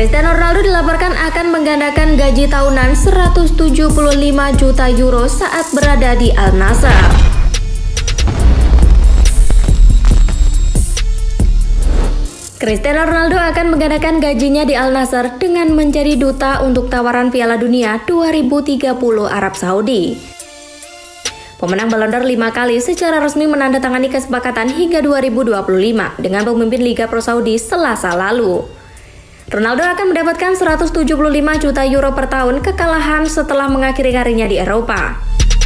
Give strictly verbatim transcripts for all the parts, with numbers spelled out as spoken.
Cristiano Ronaldo dilaporkan akan menggandakan gaji tahunan seratus tujuh puluh lima juta euro saat berada di Al Nassr. Cristiano Ronaldo akan menggandakan gajinya di Al Nassr dengan menjadi duta untuk tawaran Piala Dunia dua ribu tiga puluh Arab Saudi. Pemenang Ballon d'Or lima kali secara resmi menandatangani kesepakatan hingga dua ribu dua puluh lima dengan pemimpin Liga Pro Saudi Selasa lalu. Ronaldo akan mendapatkan seratus tujuh puluh lima juta euro per tahun kekalahan setelah mengakhiri karirnya di Eropa.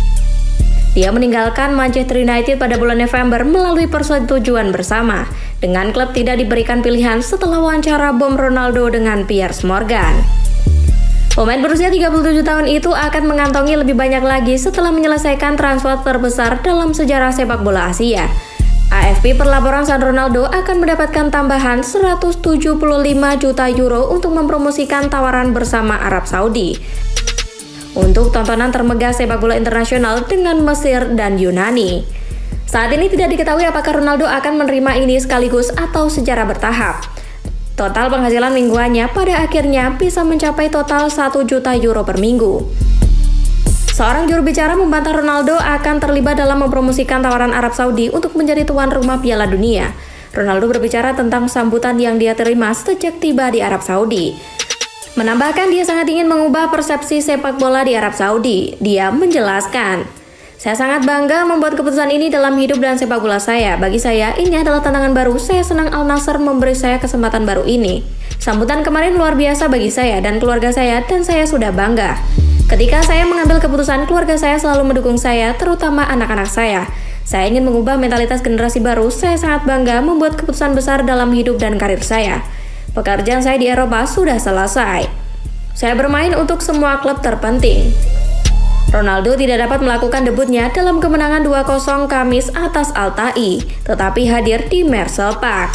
Dia meninggalkan Manchester United pada bulan November melalui persetujuan bersama, dengan klub tidak diberikan pilihan setelah wawancara bom Ronaldo dengan Piers Morgan. Pemain berusia tiga puluh tujuh tahun itu akan mengantongi lebih banyak lagi setelah menyelesaikan transfer terbesar dalam sejarah sepak bola Asia. A F P perlaporan saat Ronaldo akan mendapatkan tambahan seratus tujuh puluh lima juta euro untuk mempromosikan tawaran bersama Arab Saudi untuk tontonan termegah sepak bola internasional dengan Mesir dan Yunani. Saat ini tidak diketahui apakah Ronaldo akan menerima ini sekaligus atau secara bertahap. Total penghasilan mingguannya pada akhirnya bisa mencapai total satu juta euro per minggu. Seorang juru bicara membantah Ronaldo akan terlibat dalam mempromosikan tawaran Arab Saudi untuk menjadi tuan rumah Piala Dunia. Ronaldo berbicara tentang sambutan yang dia terima sejak tiba di Arab Saudi. Menambahkan dia sangat ingin mengubah persepsi sepak bola di Arab Saudi. Dia menjelaskan, "Saya sangat bangga membuat keputusan ini dalam hidup dan sepak bola saya. Bagi saya, ini adalah tantangan baru. Saya senang Al Nassr memberi saya kesempatan baru ini. Sambutan kemarin luar biasa bagi saya dan keluarga saya, dan saya sudah bangga. Ketika saya mengambil keputusan, keluarga saya selalu mendukung saya, terutama anak-anak saya. Saya ingin mengubah mentalitas generasi baru. Saya sangat bangga membuat keputusan besar dalam hidup dan karir saya. Pekerjaan saya di Eropa sudah selesai. Saya bermain untuk semua klub terpenting." Ronaldo tidak dapat melakukan debutnya dalam kemenangan dua kosong Kamis atas Al-Tai, tetapi hadir di Merseyside Park.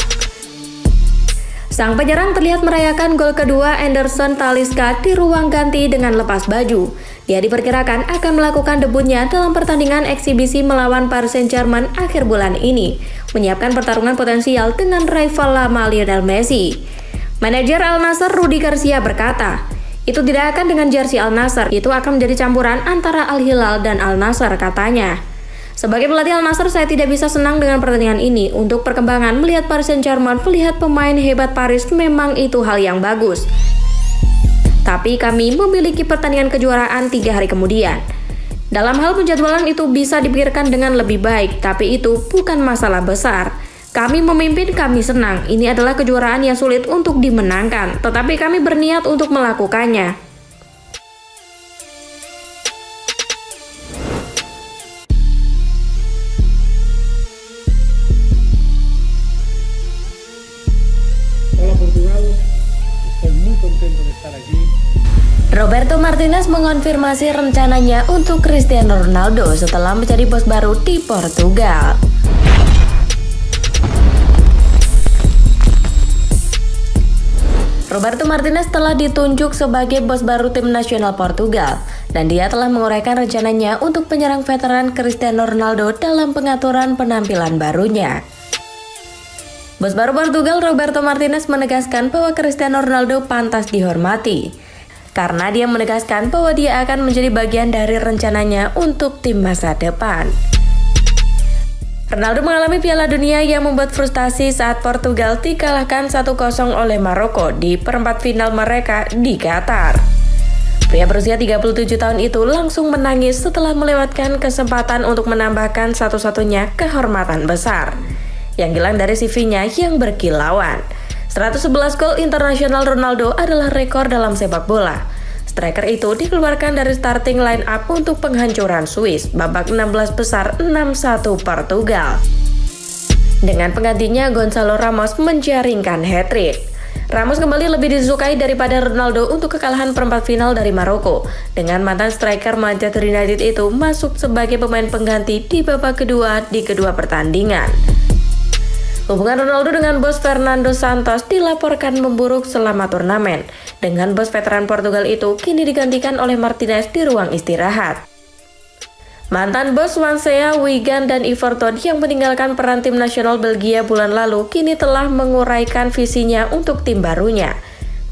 Sang penyerang terlihat merayakan gol kedua Anderson Talisca di ruang ganti dengan lepas baju. Dia diperkirakan akan melakukan debutnya dalam pertandingan eksibisi melawan Paris Saint-Germain akhir bulan ini, menyiapkan pertarungan potensial dengan rival lama Lionel Messi. Manajer Al Nassr Rudi Garcia berkata, "Itu tidak akan dengan jersey Al Nassr, itu akan menjadi campuran antara Al Hilal dan Al Nassr," katanya. "Sebagai pelatih Al Nassr, saya tidak bisa senang dengan pertandingan ini. Untuk perkembangan, melihat Paris Saint-Germain, melihat pemain hebat Paris, memang itu hal yang bagus. Tapi kami memiliki pertandingan kejuaraan tiga hari kemudian. Dalam hal penjadwalan itu bisa dipikirkan dengan lebih baik, tapi itu bukan masalah besar. Kami memimpin, kami senang. Ini adalah kejuaraan yang sulit untuk dimenangkan, tetapi kami berniat untuk melakukannya." Hola Portugal, estoy muy contento de estar aquí. Roberto Martinez mengonfirmasi rencananya untuk Cristiano Ronaldo setelah menjadi bos baru di Portugal. Roberto Martinez telah ditunjuk sebagai bos baru tim nasional Portugal, dan dia telah menguraikan rencananya untuk penyerang veteran Cristiano Ronaldo dalam pengaturan penampilan barunya. Bos baru Portugal Roberto Martinez menegaskan bahwa Cristiano Ronaldo pantas dihormati, karena dia menegaskan bahwa dia akan menjadi bagian dari rencananya untuk tim masa depan. Ronaldo mengalami Piala Dunia yang membuat frustasi saat Portugal dikalahkan satu kosong oleh Maroko di perempat final mereka di Qatar. Pria berusia tiga puluh tujuh tahun itu langsung menangis setelah melewatkan kesempatan untuk menambahkan satu-satunya kehormatan besar yang hilang dari C V-nya yang berkilauan. seratus sebelas gol internasional Ronaldo adalah rekor dalam sepak bola. Striker itu dikeluarkan dari starting line up untuk penghancuran Swiss babak enam belas besar enam satu Portugal. Dengan penggantinya Gonzalo Ramos menjaringkan hat-trick. Ramos kembali lebih disukai daripada Ronaldo untuk kekalahan perempat final dari Maroko, dengan mantan striker Manchester United itu masuk sebagai pemain pengganti di babak kedua di kedua pertandingan. Hubungan Ronaldo dengan bos Fernando Santos dilaporkan memburuk selama turnamen, dengan bos veteran Portugal itu kini digantikan oleh Martinez di ruang istirahat. Mantan bos Swansea, Wigan, dan Everton yang meninggalkan peran tim nasional Belgia bulan lalu kini telah menguraikan visinya untuk tim barunya.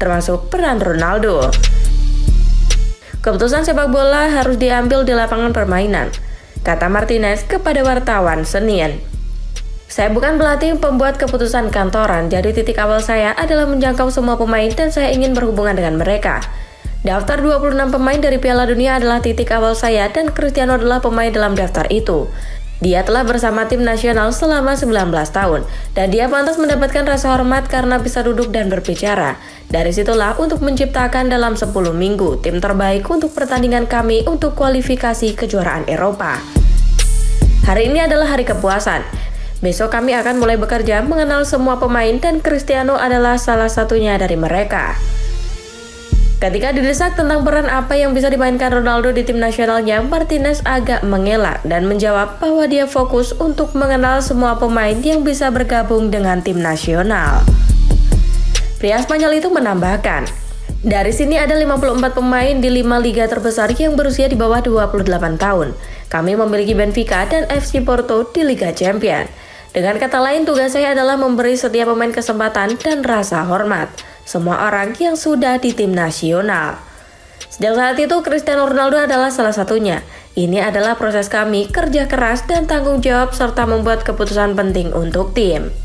termasuk peran Ronaldo. Keputusan sepak bola harus diambil di lapangan permainan, kata Martinez kepada wartawan Senin. Saya bukan pelatih pembuat keputusan kantoran, jadi titik awal saya adalah menjangkau semua pemain dan saya ingin berhubungan dengan mereka. Daftar dua puluh enam pemain dari Piala Dunia adalah titik awal saya dan Cristiano adalah pemain dalam daftar itu. Dia telah bersama tim nasional selama sembilan belas tahun, dan dia pantas mendapatkan rasa hormat karena bisa duduk dan berbicara. Dari situlah untuk menciptakan dalam sepuluh minggu tim terbaik untuk pertandingan kami untuk kualifikasi kejuaraan Eropa. Hari ini adalah hari kepuasan. Besok kami akan mulai bekerja mengenal semua pemain dan Cristiano adalah salah satunya dari mereka. Ketika didesak tentang peran apa yang bisa dimainkan Ronaldo di tim nasionalnya, Martinez agak mengelak dan menjawab bahwa dia fokus untuk mengenal semua pemain yang bisa bergabung dengan tim nasional. Pria Spanyol itu menambahkan, dari sini ada lima puluh empat pemain di lima liga terbesar yang berusia di bawah dua puluh delapan tahun. Kami memiliki Benfica dan F C Porto di Liga Champions. Dengan kata lain, tugas saya adalah memberi setiap pemain kesempatan dan rasa hormat. Semua orang yang sudah di tim nasional. Sejak saat itu, Cristiano Ronaldo adalah salah satunya. Ini adalah proses kami, kerja keras dan tanggung jawab serta membuat keputusan penting untuk tim.